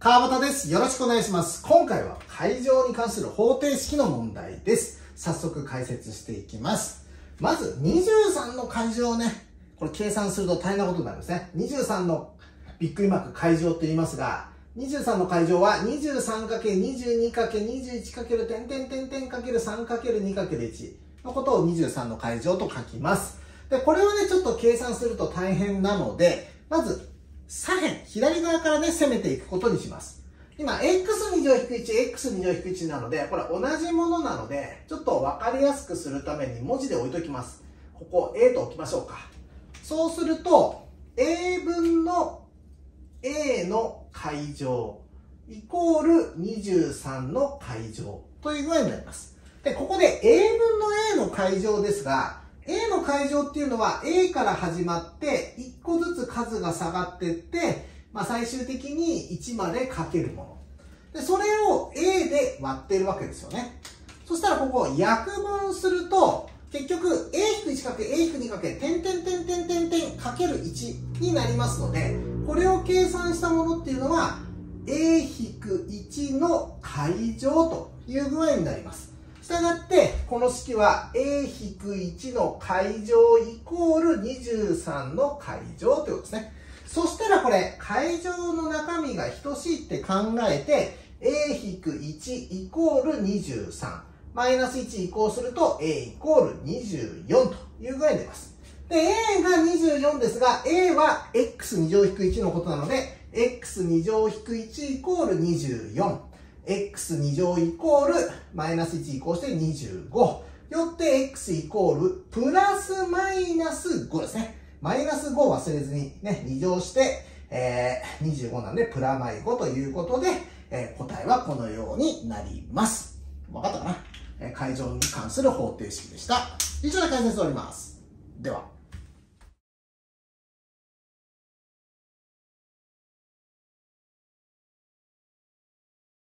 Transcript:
川端です。よろしくお願いします。今回は階乗に関する方程式の問題です。早速解説していきます。まず23の階乗をね、これ計算すると大変なことになりますね。23のびっくりマーク階乗と言いますが、23の階乗は 23×22×21× 点点点点 ×3×2×1 のことを23の階乗と書きます。で、これをね、ちょっと計算すると大変なので、まず左辺、左側からね、攻めていくことにします。今、x2 乗引く1、x2 乗引く1なので、これ同じものなので、ちょっと分かりやすくするために文字で置いときます。ここ a と置きましょうか。そうすると、a 分の a の階乗イコール23の階乗という具合になります。で、ここで a 分の a の階乗ですが、a の階乗っていうのは a から始まって1個ずつ数が下がっていって、最終的に1までかけるもの。で、それを a で割ってるわけですよね。そしたらここを約分すると、結局 a-1×a-2× 点点点点点点かける1になりますので、これを計算したものっていうのは a-1 の階乗という具合になります。したがって、この式は a-1 の階乗イコール23の階乗ということですね。そしたらこれ、階乗の中身が等しいって考えて、a-1 イコール23。マイナス1移行すると a イコール24という具合に出ます。で、a が24ですが、a は x2 乗引く1のことなので、x2 乗引く1イコール24。x2 乗イコールマイナス1移行して25。よって x イコールプラスマイナス5ですね。マイナス5忘れずにね、2乗して、25なんでプラマイ5ということで、答えはこのようになります。わかったかな？階乗に関する方程式でした。以上で解説を終わります。では。